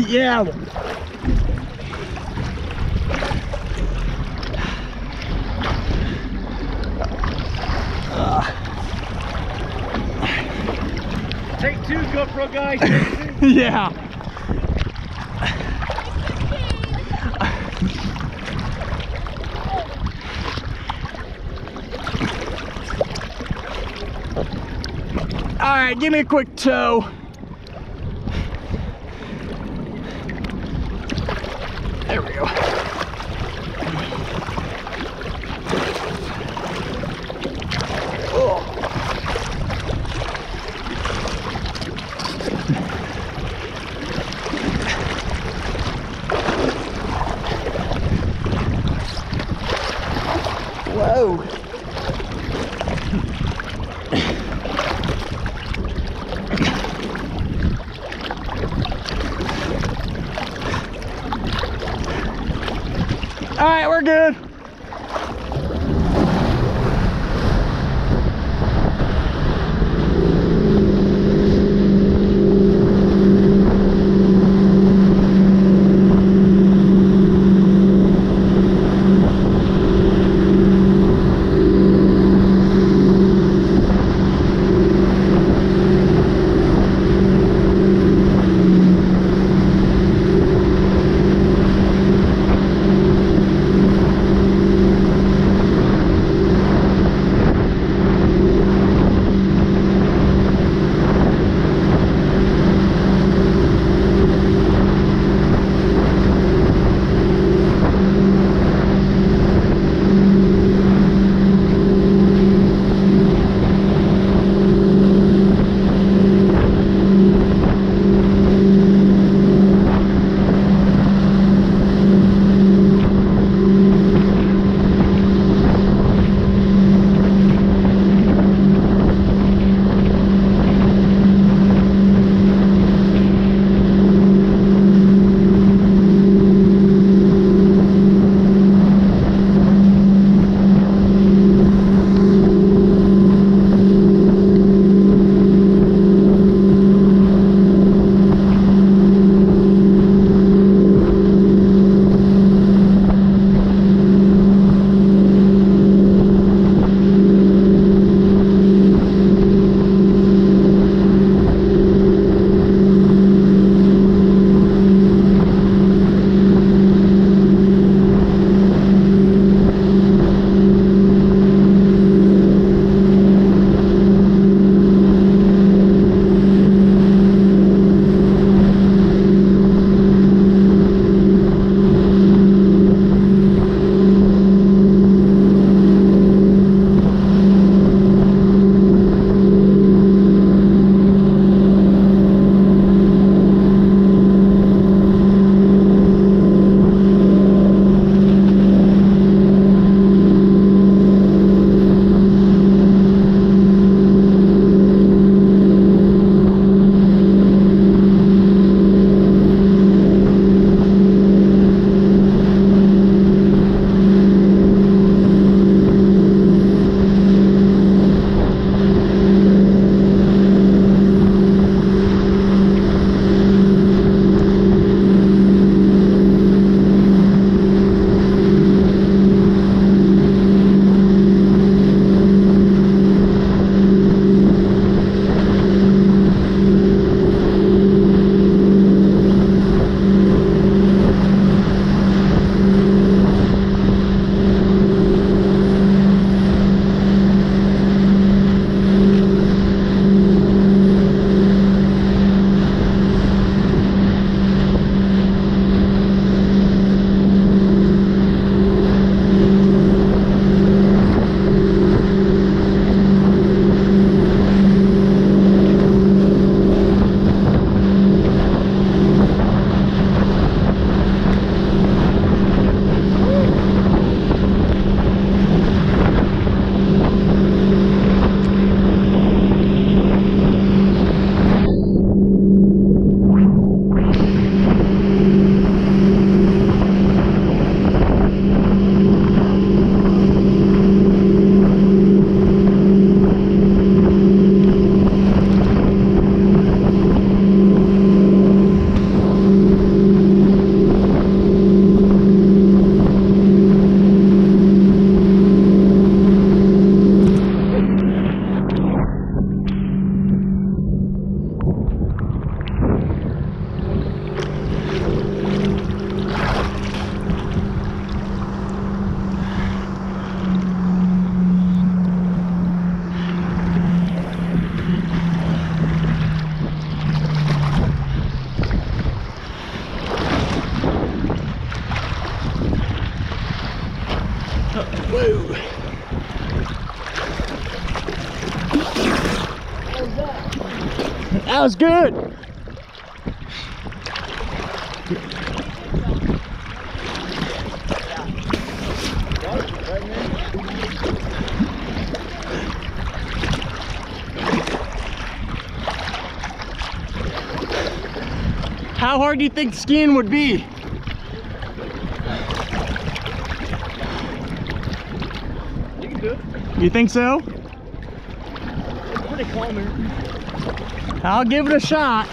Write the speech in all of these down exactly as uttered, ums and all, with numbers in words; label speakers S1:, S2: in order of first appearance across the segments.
S1: Yeah.
S2: Take two, GoPro guys. Take two.
S1: Yeah. All right, give me a quick tow. There we go. Oh. Whoa. All right, we're good. That was good. How hard do you think skiing would be?
S2: You can do it.
S1: You think so?
S2: It's pretty calm here.
S1: I'll give it a shot.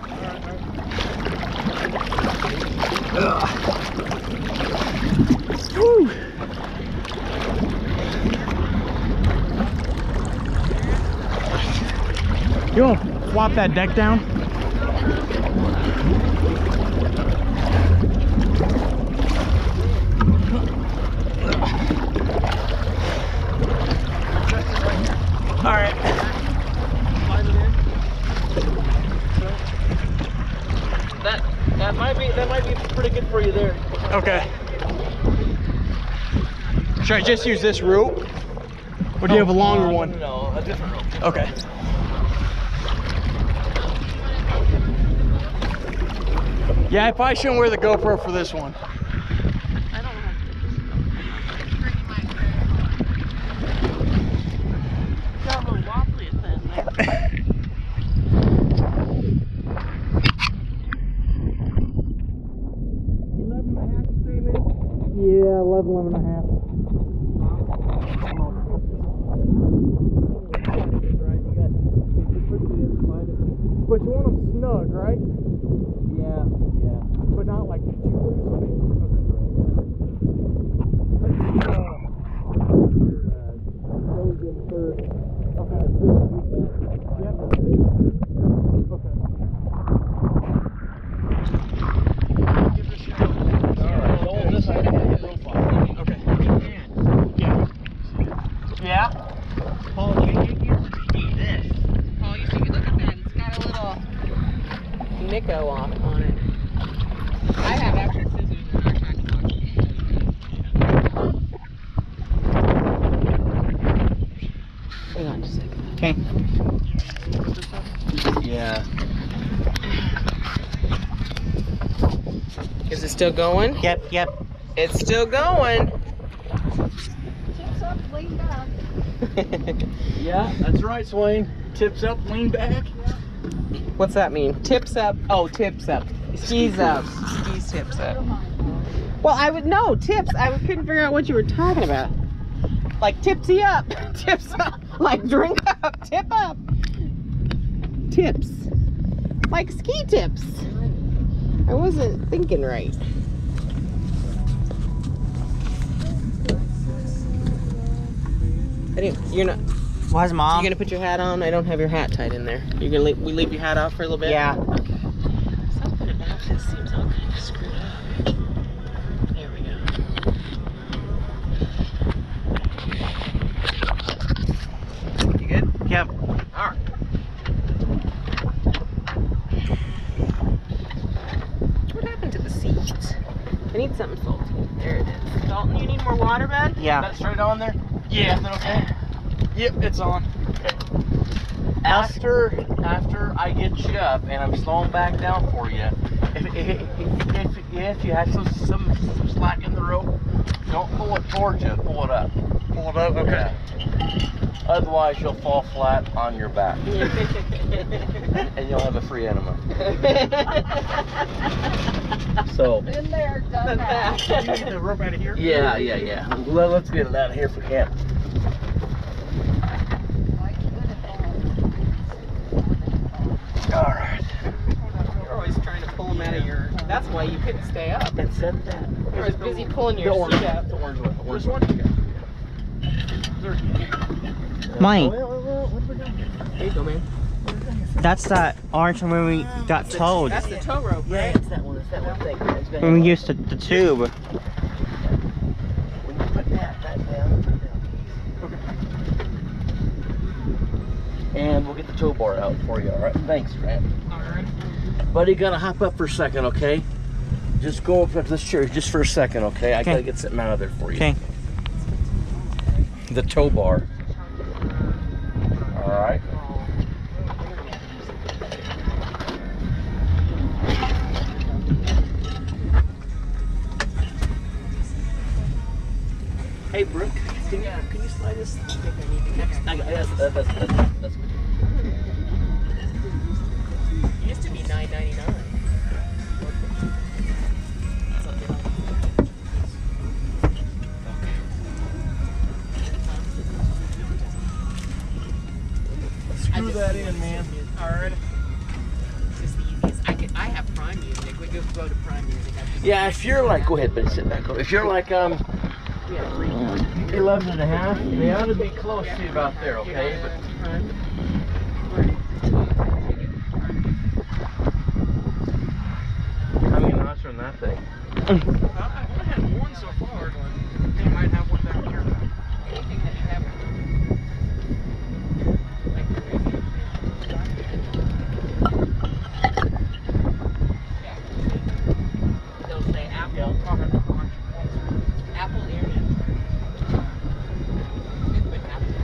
S1: Woo. You want to swap that deck down? All right.
S2: That that might be that might be pretty good for you there.
S1: Okay. Should I just use this rope? Or do you have a longer
S2: uh,
S1: one?
S2: No, no, no, a different rope.
S1: Okay. Yeah, I probably shouldn't wear the GoPro for this one.
S3: I don't know. Got a little wobbly at that there.
S2: eleven and a half, you say, man?
S1: Yeah, eleven, eleven and a half. But you want them snug, right?
S2: Yeah, yeah.
S1: But not like too loose. I mean, okay. Uh, goes in first. Okay. Yep. Okay. Give it a shot.
S2: Alright, hold this side of the profile.
S1: Okay. Yeah. Yeah.
S3: Paul, you, you, you see this. Paul, you see, look at that. It's got a little Nico off on it. I have extra scissors in our tackle box. Hang on just a second.
S1: Okay.
S2: Yeah.
S3: Is it still going?
S1: Yep, yep.
S3: It's still going.
S2: Yeah, that's right, Swain.
S1: Tips up, lean back.
S3: What's that mean? Tips up. Oh, tips up. Skis up. Skis tips up. Well, I would know tips. I couldn't figure out what you were talking about. Like tipsy up, tips up. Like drink up, tip up. Tips. Like ski tips. I wasn't thinking right. I didn't. You're not.
S4: Why's mom?
S3: You gonna put your hat on? I don't have your hat tied in there. You're gonna leave, we leave your hat off for a little bit?
S4: Yeah.
S3: Okay. Something about this seems all kind of screwed up. There we go. You good?
S4: Yep.
S3: All right. What happened to the seeds? I need something salty. There it is. Dalton, you need more water, bud?
S4: Yeah.
S2: That straight on there?
S1: Yeah.
S2: Is that okay?
S1: Yep, it's on.
S2: Okay. After after I get you up and I'm slowing back down for you, if if, if, if, if you have some, some some slack in the rope, don't pull it towards you, pull it up.
S1: Pull it up. Okay.
S2: Yeah. Otherwise, you'll fall flat on your back and you'll have a free enema. So.
S3: Been there, done that.
S1: You need the rope out of here?
S2: Yeah, yeah, yeah. Well, let's get it out of here if we can. All right.
S3: You're always trying to pull them out of your... That's why you couldn't stay up.
S2: And set that.
S3: You're always busy pulling your
S2: The orange
S3: seat up.
S2: one. The orange one. The orange
S1: This one?
S4: Mike,
S3: There you go, man.
S4: that's that orange one when we got towed.
S3: That's the tow rope,
S2: Yeah,
S3: right?
S2: it's that one. It's that one thing. It's gonna
S4: When we used the, the tube.
S2: When you put that back down, put it down. And we'll get the tow bar out for you, all right? Thanks, Grant.
S3: All right.
S2: Buddy, gotta hop up for a second, okay? Just go up to this chair just for a second, okay? I
S4: Okay.
S2: gotta get something out of there for you.
S4: Okay.
S2: The tow bar. All right. Hey, Brooke, can you, can you slide this? I got, that's, that's, that's, that's, that's good.
S3: It used to be nine ninety-nine.
S2: Screw that in, man.
S3: Hard. It's just the easiest. I could. I have Prime Music. We could go to Prime Music. I just-
S2: Yeah, if you're like, go ahead, but sit back. If you're like, um,
S3: Yeah, free.
S2: eleven and a half, they ought to be close to you about there, okay? But how many knots are in that thing?
S1: I've only had one so far. They might have one down here.
S3: Anything that you have. Like the radio. Yeah. They'll say Apple. Apple area. But Apple.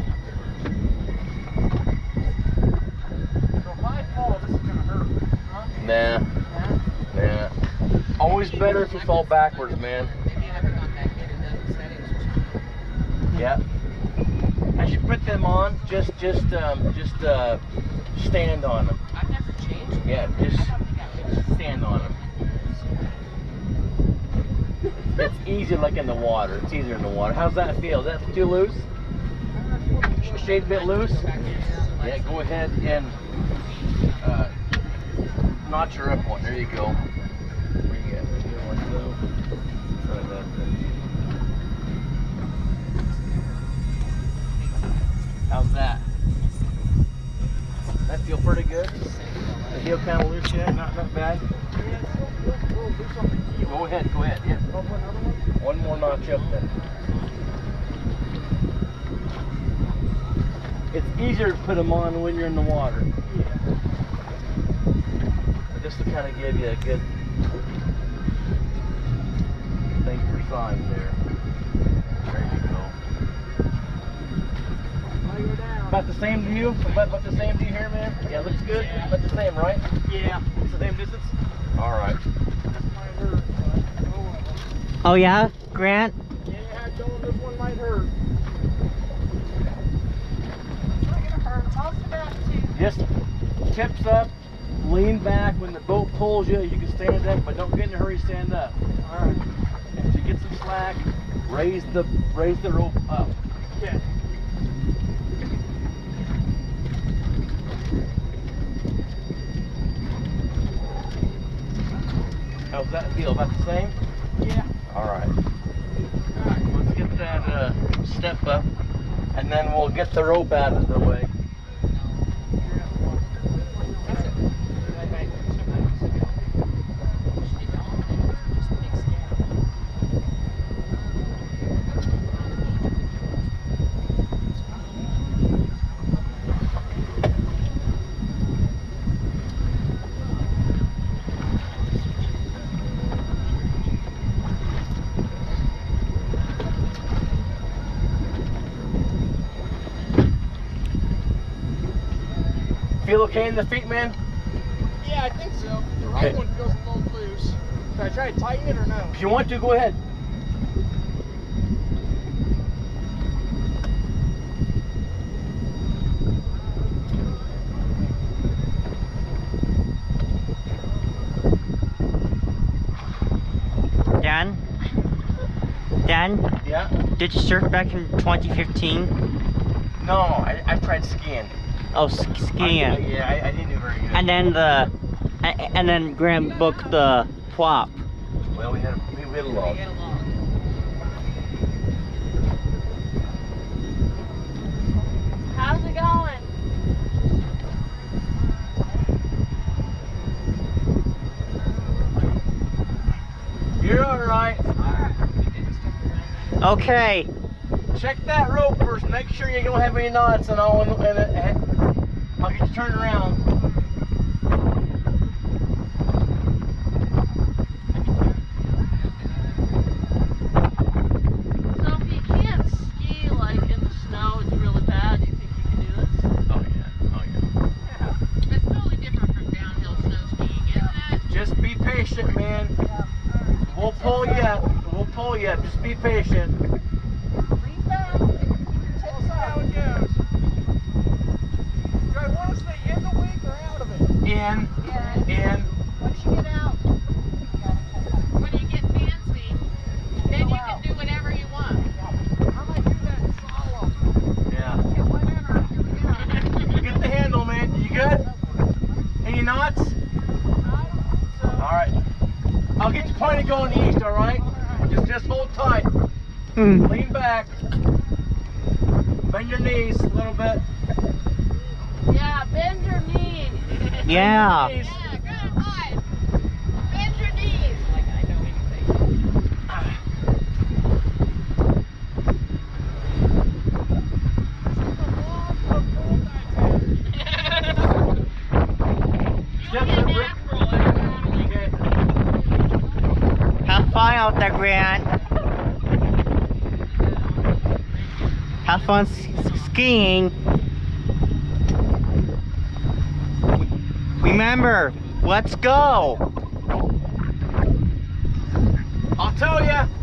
S1: So if I fall, this is gonna hurt. Huh?
S2: Nah, nah. Always better if you fall backwards, man.
S3: Maybe I haven't gone back in and done the settings or something.
S2: Yeah. As you put them on, just, just, um, just, uh, stand on them.
S3: I've never changed.
S2: Yeah, just
S3: I don't think I would.
S2: stand on them. It's easier like in the water. It's easier in the water. How's that feel? Is that too loose? Sh- Shade a bit loose? Yeah, go ahead and uh, notch her up one. There you go. Where you at? There one go. Try that then. How's that? That feel pretty good? The heel kind of loose yet? Not, not bad? Go ahead, go ahead, yeah. One more notch up then. It's easier to put them on when you're in the water. Just to kind of give you a good thing for size there. There you go. About the same to you? About, about the same to you here, man? Yeah, looks good? About the same, right?
S1: Yeah.
S2: It's the same distance? Alright.
S1: Might hurt. But, oh, well.
S4: Oh yeah, Grant?
S1: Yeah, Joel, this one might hurt. It's not gonna hurt. Most about two.
S2: Just tips up, lean back. When the boat pulls you, you can stand up, but don't get in a hurry, stand up.
S1: Alright.
S2: If you get some slack, raise the raise the rope up.
S1: Okay.
S2: How's that feel? About the same?
S1: Yeah.
S2: Alright. Alright, let's get that uh, step up, and then we'll get the rope out of the way. Feel okay in the feet, man?
S1: Yeah, I think so. The
S2: Okay.
S1: right one feels a little loose. Should I try to tighten it or no?
S2: If you want to, go ahead.
S4: Dan? Dan?
S2: Yeah?
S4: Did you surf back in twenty fifteen?
S2: No, I, I tried skiing.
S4: Oh, sk- skiing.
S2: I, yeah, I, I didn't do very good.
S4: And then the, a- and then Graham booked the flop.
S2: Well, we had we had a log.
S3: Get along.
S5: How's it going?
S2: You're all right.
S4: Okay.
S2: Check that rope first. Make sure you don't have any knots and all. And, and, and I'll get you turned around.
S5: So if you can't ski like in the snow, it's really bad. Do you think you can do this?
S2: Oh yeah. Oh yeah.
S5: Yeah. It's totally different from downhill snow skiing, isn't it?
S2: Just be patient, man. We'll pull you up. We'll pull you up. Just be patient. in, and
S5: Once you get out, when you get fancy, then you can do whatever you want.
S1: I might do that in slalom.
S2: yeah.
S1: Get one in or here we go.
S2: Get the handle, man. You good? Any knots? All right. I'll get you pointed going east. All right. Just just hold tight.
S4: Mm.
S2: Lean back. Bend your knees a little bit.
S5: Yeah, bend your knees.
S4: Yeah.
S2: Knees.
S5: Yeah, good boy. Bend your knees.
S2: Step separate. Okay.
S4: Have fun out there, Grant. Have fun s- skiing. Remember, let's go.
S2: I'll tell you,